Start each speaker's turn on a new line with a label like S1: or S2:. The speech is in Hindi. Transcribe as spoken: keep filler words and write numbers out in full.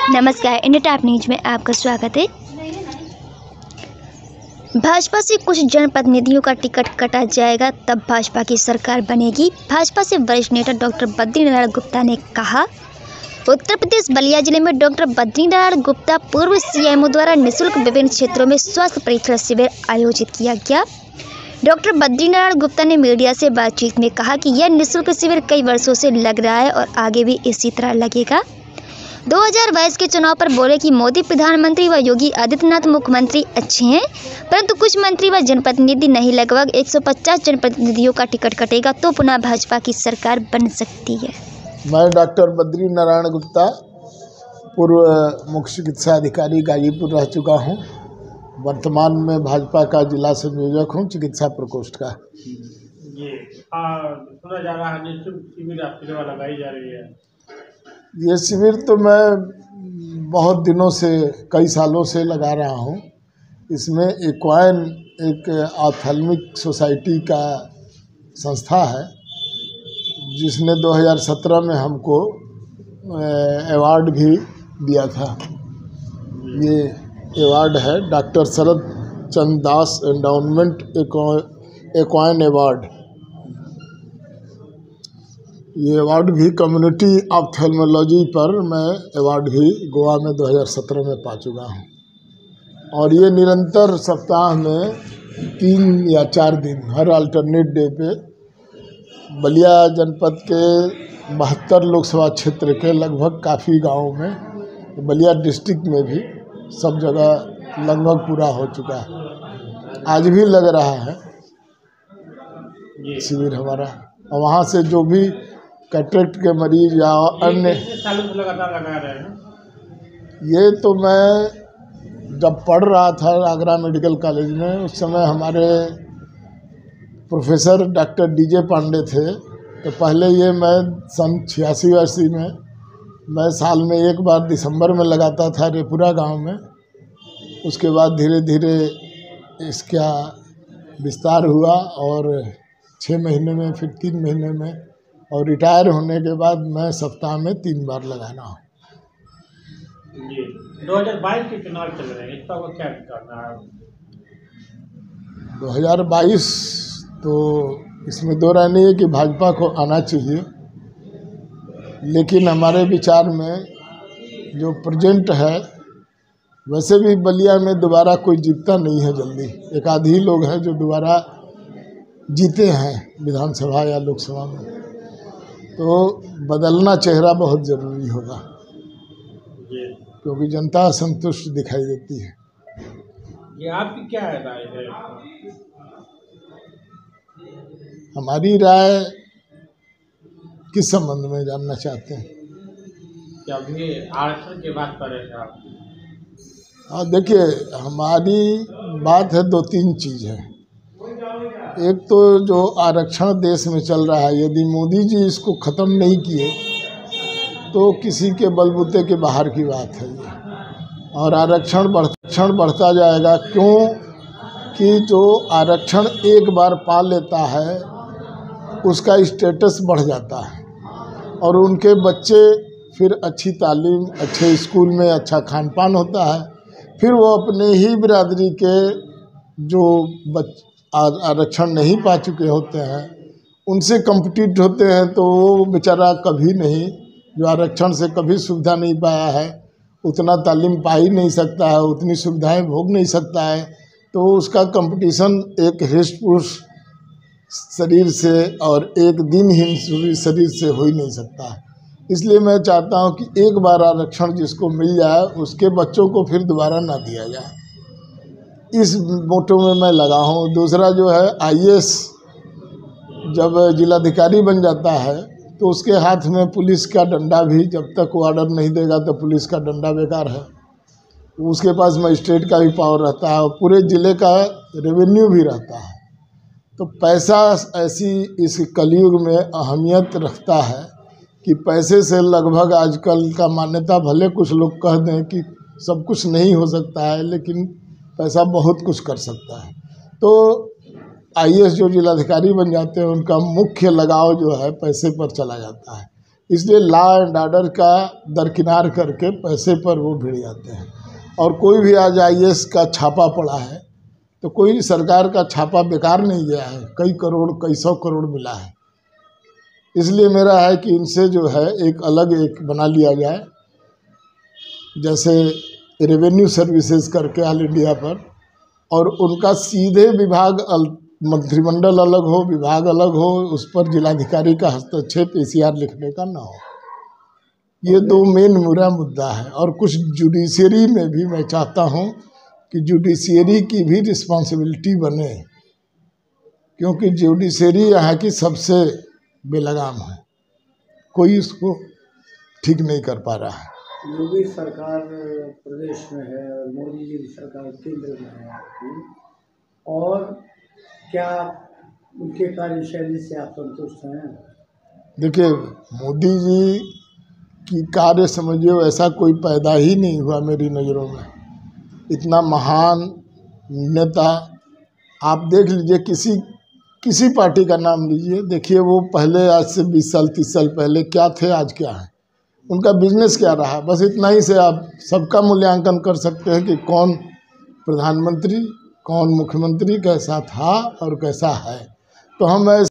S1: नमस्कार, इंडिया टॉप न्यूज में आपका स्वागत है। भाजपा से कुछ जनप्रतिनिधियों का टिकट कटा जाएगा, तब भाजपा की सरकार बनेगी। भाजपा से वरिष्ठ नेता डॉक्टर बद्रीनारायण गुप्ता ने कहा। उत्तर प्रदेश बलिया जिले में डॉक्टर बद्रीनारायण गुप्ता पूर्व सीएमओ द्वारा निःशुल्क विभिन्न क्षेत्रों में स्वास्थ्य परीक्षण शिविर आयोजित किया गया। डॉक्टर बद्रीनारायण गुप्ता ने मीडिया से बातचीत में कहा कि यह निःशुल्क शिविर कई वर्षों से लग रहा है और आगे भी इसी तरह लगेगा। दो हज़ार बाईस के चुनाव पर बोले कि मोदी प्रधानमंत्री व योगी आदित्यनाथ मुख्यमंत्री अच्छे हैं, परंतु कुछ मंत्री व जनप्रतिनिधि नहीं। लगभग एक सौ पचास जनप्रतिनिधियों का टिकट कटेगा तो पुनः भाजपा की सरकार बन सकती है।
S2: मैं डॉक्टर बद्रीनारायण गुप्ता पूर्व मुख्य चिकित्सा अधिकारी गाजीपुर रह चुका हूं। वर्तमान में भाजपा का जिला संयोजक हूं, चिकित्सा प्रकोष्ठ का।
S3: ये सुना जा रहा है निःशुल्क शिविर आपके द्वारा लगाई जा रही है।
S2: ये शिविर तो मैं बहुत दिनों से, कई सालों से लगा रहा हूं। इसमें एक्वाइन एक ऑप्थेल्मिक सोसाइटी का संस्था है, जिसने दो हज़ार सत्रह में हमको अवार्ड भी दिया था। ये अवार्ड है डॉक्टर शरद चंद्र दास एंडाउनमेंट एक्वाइन अवार्ड। ये अवार्ड भी कम्युनिटी ऑप्थेल्मोलॉजी पर मैं अवार्ड भी गोवा में दो हज़ार सत्रह में पा चुका हूँ। और ये निरंतर सप्ताह में तीन या चार दिन हर अल्टरनेट डे पे बलिया जनपद के बहत्तर लोकसभा क्षेत्र के लगभग काफ़ी गाँवों में, बलिया डिस्ट्रिक्ट में भी सब जगह लगभग पूरा हो चुका है। आज भी लग रहा है शिविर हमारा। और वहाँ से जो भी कैटरेक्ट के मरीज या अन्य,
S3: सालों से लगातार लगा रहे हैं।
S2: ये तो मैं जब पढ़ रहा था आगरा मेडिकल कॉलेज में, उस समय हमारे प्रोफेसर डॉक्टर डीजे पांडे थे। तो पहले ये मैं सन छियासी वासी में मैं साल में एक बार दिसंबर में लगाता था रेपुरा गांव में। उसके बाद धीरे धीरे इसका विस्तार हुआ और छः महीने में, फिर तीन महीने में, और रिटायर होने के बाद मैं सप्ताह में तीन बार लगा रहा हूँ।
S3: जी, दो हज़ार बाईस के चुनाव चल रहे हैं, इसका क्या करना है?
S2: दो हज़ार बाईस तो इसमें दो राय नहीं है कि भाजपा को आना चाहिए, लेकिन हमारे विचार में जो प्रेजेंट है, वैसे भी बलिया में दोबारा कोई जीतता नहीं है जल्दी। एक आध ही लोग हैं जो दोबारा जीते हैं विधानसभा या लोकसभा में। तो बदलना चेहरा बहुत ज़रूरी होगा, क्योंकि जनता असंतुष्ट दिखाई देती है।
S3: ये आपकी क्या राय है?
S2: हमारी राय किस संबंध में जानना चाहते हैं?
S3: क्या अभी आरक्षण की बात कर रहे थे आप?
S2: हाँ, देखिए, हमारी बात है दो तीन चीज़ है। एक तो जो आरक्षण देश में चल रहा है, यदि मोदी जी इसको ख़त्म नहीं किए तो किसी के बलबूते के बाहर की बात है ये। और आरक्षण बढ़ बढ़ता जाएगा, क्यों कि जो आरक्षण एक बार पा लेता है उसका स्टेटस बढ़ जाता है और उनके बच्चे फिर अच्छी तालीम, अच्छे स्कूल में अच्छा खान पान होता है। फिर वो अपने ही बिरादरी के जो बच आरक्षण नहीं पा चुके होते हैं उनसे कम्पिटिट होते हैं, तो वो बेचारा कभी नहीं, जो आरक्षण से कभी सुविधा नहीं पाया है, उतना तालीम पा ही नहीं सकता है, उतनी सुविधाएं भोग नहीं सकता है। तो उसका कंपटीशन एक हृष्ट पुष्ट शरीर से और एक दिनहीन शरीर से हो ही नहीं सकता है। इसलिए मैं चाहता हूं कि एक बार आरक्षण जिसको मिल जाए उसके बच्चों को फिर दोबारा ना दिया जाए। इस मोटो में मैं लगा हूँ। दूसरा जो है, आई ए एस जब जिलाधिकारी बन जाता है तो उसके हाथ में पुलिस का डंडा भी, जब तक वो ऑर्डर नहीं देगा तो पुलिस का डंडा बेकार है। उसके पास मजिस्ट्रेट का भी पावर रहता है और पूरे ज़िले का रेवेन्यू भी रहता है। तो पैसा ऐसी इस कलयुग में अहमियत रखता है कि पैसे से लगभग आजकल का मान्यता, भले कुछ लोग कह दें कि सब कुछ नहीं हो सकता है, लेकिन पैसा बहुत कुछ कर सकता है। तो आई ए एस जो जिलाधिकारी बन जाते हैं उनका मुख्य लगाव जो है पैसे पर चला जाता है। इसलिए लॉ एंड ऑर्डर का दरकिनार करके पैसे पर वो भिड़ जाते हैं। और कोई भी आज आई ए एस का छापा पड़ा है तो कोई सरकार का छापा बेकार नहीं गया है, कई करोड़ कई सौ करोड़ मिला है। इसलिए मेरा है कि इनसे जो है एक अलग एक बना लिया जाए, जैसे रेवेन्यू सर्विसेज करके ऑल इंडिया पर, और उनका सीधे विभाग मंत्रिमंडल अलग हो, विभाग अलग हो, उस पर जिलाधिकारी का हस्तक्षेप ए सी आर लिखने का ना हो। ये दो मेन मेरा मुद्दा है। और कुछ जुडिशरी में भी मैं चाहता हूँ कि जुडिशरी की भी रिस्पॉन्सिबिलिटी बने, क्योंकि जुडिशरी यहाँ की सबसे बेलगाम है, कोई इसको ठीक नहीं कर पा रहा है।
S4: योगी सरकार प्रदेश में है और मोदी जी की सरकार केंद्र में है, और क्या उनके कार्यशैली से आप संतुष्ट हैं? देखिए,
S2: मोदी जी की कार्य समझिए ऐसा कोई पैदा ही नहीं हुआ मेरी नज़रों में। इतना महान नेता आप देख लीजिए, किसी किसी पार्टी का नाम लीजिए, देखिए वो पहले आज से बीस साल तीस साल पहले क्या थे, आज क्या है, उनका बिजनेस क्या रहा। बस इतना ही से आप सबका मूल्यांकन कर सकते हैं कि कौन प्रधानमंत्री, कौन मुख्यमंत्री, कैसा था और कैसा है। तो हम